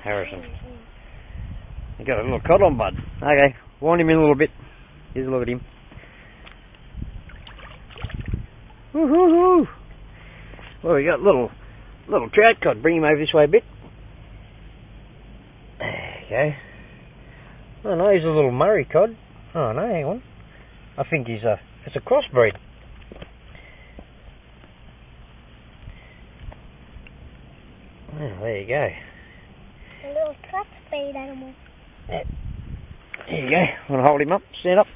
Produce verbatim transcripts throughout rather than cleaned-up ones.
Harrison. You got a little cod on, bud. Okay, wind him in a little bit. Here's a look at him. Woohoo! Well, we got little little trout cod. Bring him over this way a bit. There you go. Oh no, he's a little Murray cod. Oh no, hang on. I think he's a it's a crossbreed. Oh, there you go. A little crossbreed animal. Yeah. There you go. Want to hold him up? Stand up.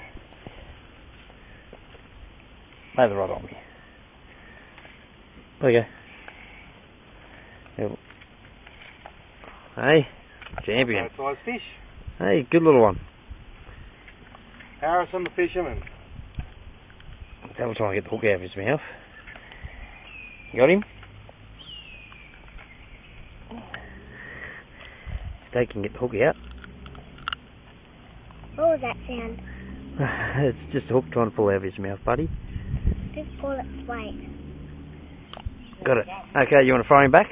Lay the rod on me. There you go. Yep. Hey, champion. Nice size fish. Hey, good little one. Harrison the fisherman. Devil trying to get the hook out of his mouth. You got him? They can get the hook out. What was that sound? It's just a hook trying to pull out of his mouth, buddy. Just pull its weight. Got it. Okay, you want to throw him back?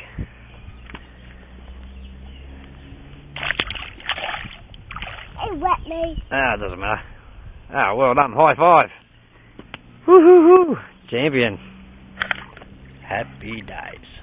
It wet me. Ah, it doesn't matter. Ah, well done. High five. Woo-hoo-hoo. Champion. Happy days.